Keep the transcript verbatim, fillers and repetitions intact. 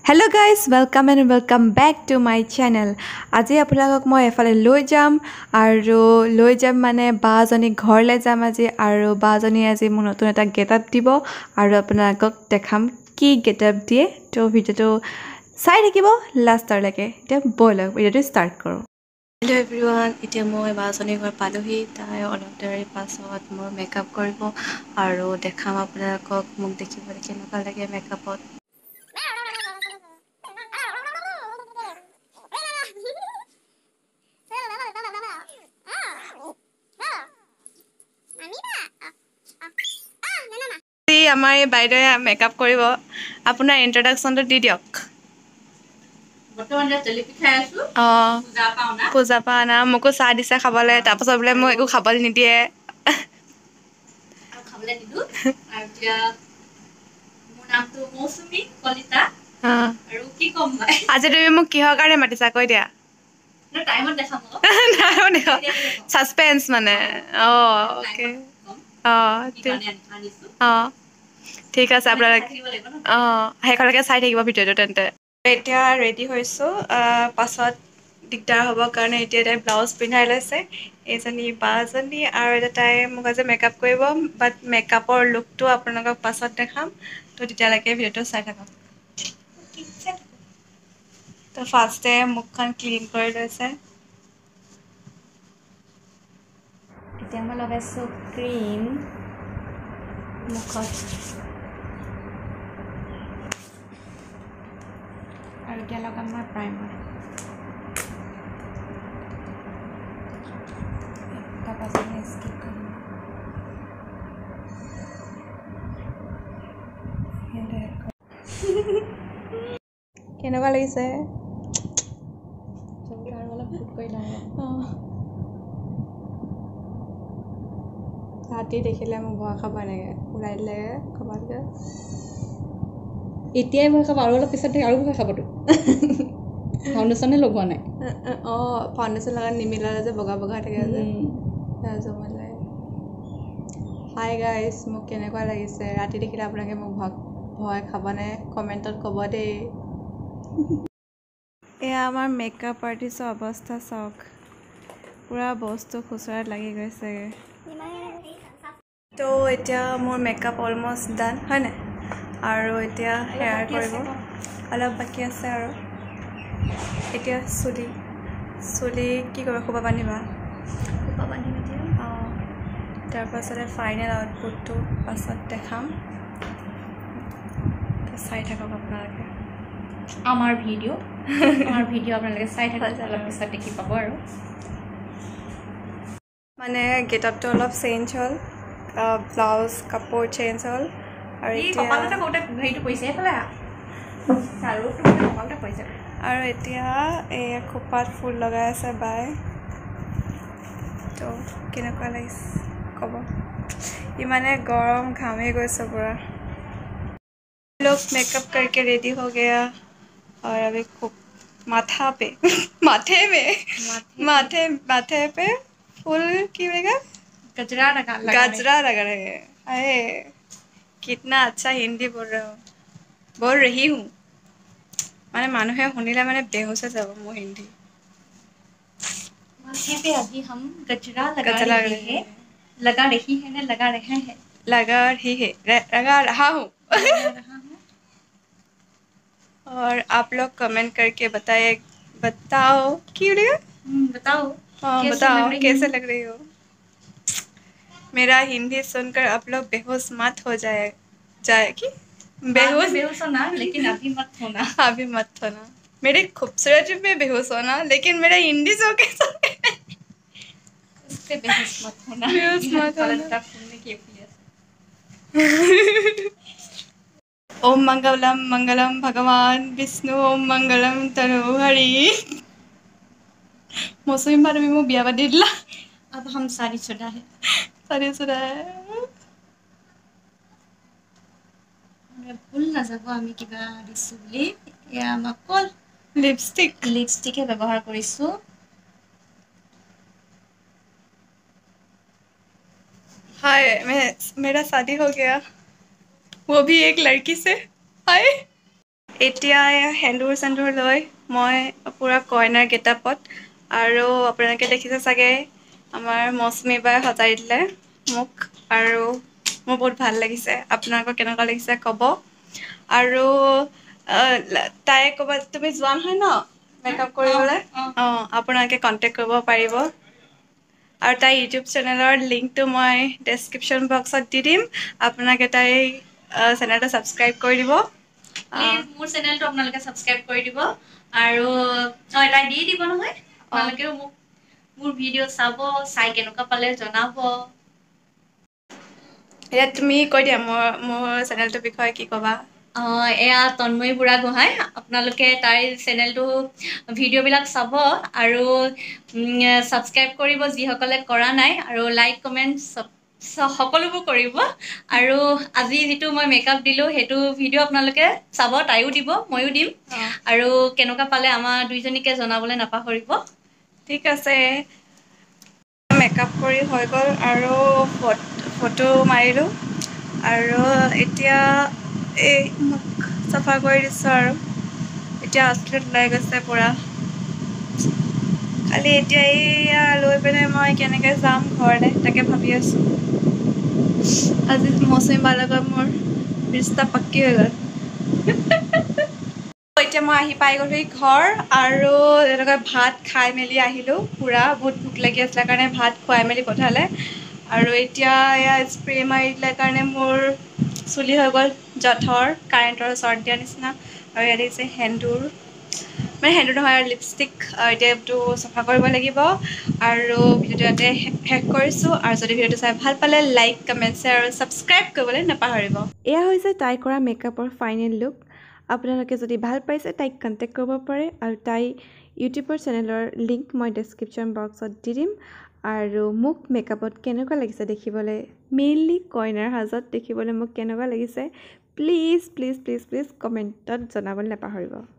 Hello guys, welcome and welcome back to my channel. আজি আপোনালোকক মই এফালে লৈ যাম আৰু লৈ যাম মানে বাজনী ঘৰলৈ যাম আজি আৰু বাজনী আজি মোৰ নতুন এটা গেটআপ দিব আৰু আপোনালোকক দেখাম কি গেটআপ দিয়ে তো ভিডিওটো চাই থাকিব লাষ্টলৈকে এতিয়া বলক ভিডিওটো ষ্টাৰ্ট কৰোঁ Hello everyone, এতিয়া মই বাজনী ঘৰ পালোহি তাই অলপ দেৰি পাছত মোৰ মেকআপ কৰিব আৰু দেখাম আপোনালোকক মোক দেখিবলৈ কেনেকুৱা লাগে মেকআপত আমাৰ এই বাইদেৱে মেকআপ কৰিব আপোনাৰ ইন্ট্ৰোডাকচনটো দি দিয়ক বৰ্তমান যে তেলি পিঠাই আছো অ পূজা পাওনা পূজা পাওনা মোকো চাহ দিছে খাবলৈ তাৰ পাছত বোলে মই একো খাবলৈ নিদিয়ে আৰু খাবলৈ নিদু আৰু এতিয়া মোৰ নামটো মৌসুমী কলিতা আৰু কি কম মই আজি তুমি মোক কিহৰ কাৰণে মাতিছা কৈ দিয়া ন টাইমত দেখাম অ টাইমত দেখাম সাসপেন্স মানে অ ওকে অ অ ঠিক আছে আপোনালোক অ হেকলৈকে চাই থাকিব ভিডিওটো তেন্তে এতিয়া ৰেডি হৈছো পাছত দিগদাৰ হ'ব কাৰণে এতিয়া তাই ব্লাউজ পিন্ধাই লৈছে এইজনী বাজনী আৰু এটা তাই মোক আজি মেকআপ কৰিব বাট মেকআপৰ লুকটো আপোনালোকক পাছত দেখাম তো তেতিয়ালৈকে ভিডিওটো চাই থাকক তো ফাৰ্ষ্টে মুখখন ক্লিন কৰি লৈছে এতিয়া মই লগাইছো ক্ৰীম মুখত আৰু এতিয়া লগাম মই প্ৰাইমাৰ তাৰপাছত স্কিপ কৰিম কেনেকুৱা লাগিছে আৰু অলপ ফুট কৰি লওঁ ৰাতি দেখিলে মোক ভয় খাব এনেকৈ ওলাই দিলে ক'বাতকৈ এতিয়াই ভয় খাব আৰু অলপ পিছত আৰু ভয় খাবতো ফাউণ্ডেশ্যনে লগোৱা নাই অঁ ফাউণ্ডেশ্যন লগাই নিমিলালে যে বগা বগা থাকে যে জমালে হাই গাইজ মোক কেনেকুৱা লাগিছে ৰাতি দেখিলে আপোনালোকে মোক ভয় ভয় খাবনে কমেণ্টত ক'ব দেই এয়া আমাৰ মেকআপ আৰ্টিষ্টৰ অৱস্থা চাওক পূৰা বস্তু খুচুৰাত লাগি গৈছেগৈ তো এতিয়া মোৰ মেকআপ অলমষ্ট ডান হয় নাই আৰু এতিয়া হেয়াৰ কৰিব অলপ বাকী আছে আৰু এতিয়া চুলি চুলি কি কৰিব খোপা বান্ধিবা খোপা বান্ধিম এতিয়া অঁ তাৰপাছতে ফাইনেল আউটপুটটো পাছত দেখাম চাই থাকক আপোনালোকে আমাৰ ভিডিঅ' আমাৰ ভিডিঅ' আপোনালোকে চাই থাকক অলপ পিছত দেখি পাব আৰু মানে গেটআপটো অলপ চেঞ্জ হ'ল ব্লাউজ কাপোৰ চেঞ্জ হ'ল আৰু এতিয়া হেৰিটো পৰিছে এইফালে আৰু এতিয়া এই খোপাত ফুল লগাই আছে বাই তো কেনেকুৱা লাগিছে ক'ব ইমানে গৰম ঘামি গৈছে পুৰা लोग मेकअप करके रेडी हो गया और अभी खूब माथा पे माथे में माथे माथे पे फूल की रहेगा गजरा लगा गजरा लगा रहे हैं अरे कितना अच्छा हिंदी बोल रहे हो बोल रही हूँ माने মানুহে শুনিলে মানে বেহুশ হৈ যাব মোৰ হিন্দী माथे पे अभी हम गजरा लगा रहे हैं लगा रही है ना लगा रहे हैं लगा रही है लगा रहा हूँ और आप लोग कमेंट करके बताए बताओ क्यों रे बताओ हाँ बताओ कैसे लग रही हो मेरा हिंदी सुनकर आप लोग बेहोश मत हो जाए जाएगी बेहोश बेहोश होना लेकिन अभी मत होना अभी मत होना मेरे खूबसूरती पे बेहोश होना लेकिन मेरा हिंदी सो के उससे बेहोश मत होना बेहोश मत होना सुनने की प्लीज ओम मंगलम मंगलम भगवान विष्णु ओम मंगलम तनु हरि मौसमी बार भी मो बिया पाति दिला अब हम शादीशुदा है शादीशुदा है ভুল নাযাব আমি কিবা দিছো বুলি এয়া অকল লিপষ্টিক লিপষ্টিকে ব্যৱহাৰ কৰিছো हाय मैं मेरा शादी हो गया वो भी एक लड़की से हाय এতিয়া সেন্দুৰ চেন্দুৰ লৈ মই পুৰা কইনাৰ গেটআপত আৰু আপোনালোকে দেখিছে চাগে আমাৰ মৌচুমী বাই সজাই দিলে মোক আৰু মোৰ বহুত ভাল লাগিছে আপোনালোকৰ কেনেকুৱা লাগিছে ক'ব আৰু তাই ক'ৰবাত তুমি যোৱা নহয় ন মেকআপ কৰিবলৈ অঁ আপোনালোকে কণ্টেক্ট কৰিব পাৰিব আৰু তাই ইউটিউব চেনেলৰ লিংকটো মই ডেছক্ৰিপশ্যন বক্সত দি দিম আপোনালোকে তাই চেনেলটো ছাবস্ক্ৰাইব কৰি দিব প্লিজ মোৰ চেনেলটো আপোনালোকে ছাবস্ক্ৰাইব কৰি দিব আৰু হয় তাই দি দিব নহয় আপোনালোকেও মোক মোৰ ভিডিঅ' চাব চাই কেনেকুৱা পালে জনাব এতিয়া তুমি কৈ দিয়া মোৰ মোৰ চেনেলটোৰ বিষয়ে কি ক'বা অঁ এয়া তন্ময়ী বুঢ়াগোহাঁই আপোনালোকে তাইৰ চেনেলটো ভিডিঅ'বিলাক চাব আৰু ছাবস্ক্ৰাইব কৰিব যিসকলে কৰা নাই আৰু লাইক কমেণ্ট সকলোবোৰ কৰিব আৰু আজি যিটো মই মেকআপ দিলোঁ সেইটো ভিডিঅ' আপোনালোকে চাব তাইও দিব ময়ো দিম আৰু কেনেকুৱা পালে আমাৰ দুইজনীকে জনাবলৈ নাপাহৰিব ঠিক আছে মেকআপ কৰি হৈ গ'ল আৰু ফটো মাৰিলোঁ আৰু এতিয়া এই মুখ চাফা কৰি দিছোঁ আৰু এতিয়া আউটফিট ওলাই গৈছে পূৰা খালি এতিয়া এইয়া লৈ পিনে মই কেনেকৈ যাম ঘৰলৈ তাকে ভাবি আছোঁ আজি মৌচুমী বাৰ লগত মোৰ ৰিষ্টা পাক্কি হৈ গ'ল এতিয়া মই আহি পাই গ'লোহি ঘৰ আৰু এনেকৈ ভাত খাই মেলি আহিলোঁ পূৰা বহুত ভোক লাগি আছিলে কাৰণে ভাত খুৱাই মেলি পঠালে আৰু এতিয়া এয়া স্প্ৰে মাৰি দিলে কাৰণে মোৰ চুলি হৈ গ'ল জঠৰ কাৰেণ্টৰ শ্বৰ্ট দিয়া নিচিনা আৰু ইয়াত দেখিছে সেন্দুৰ মানে সেন্দুৰ নহয় আৰু লিপষ্টিক এতিয়া এইটো চাফা কৰিব লাগিব আৰু ভিডিঅ'টো ইয়াতে শেষ কৰিছোঁ আৰু যদি ভিডিঅ'টো চাই ভাল পালে লাইক কমেণ্ট শ্বেয়াৰ আৰু ছাবস্ক্ৰাইব কৰিবলৈ নাপাহৰিব এয়া হৈছে তাই কৰা মেকআপৰ ফাইনেল লুক আপোনালোকে যদি ভাল পাইছে তাইক কণ্টেক্ট কৰিব পাৰে আৰু তাই ইউটিউবৰ চেনেলৰ লিংক মই ডেছক্ৰিপশ্যন বক্সত দি দিম আৰু মোক মেকআপত কেনেকুৱা লাগিছে দেখিবলৈ মেইনলি কইনাৰ সাজত দেখিবলৈ মোক কেনেকুৱা লাগিছে প্লিজ প্লিজ প্লিজ প্লিজ কমেণ্টত জনাবলৈ নাপাহৰিব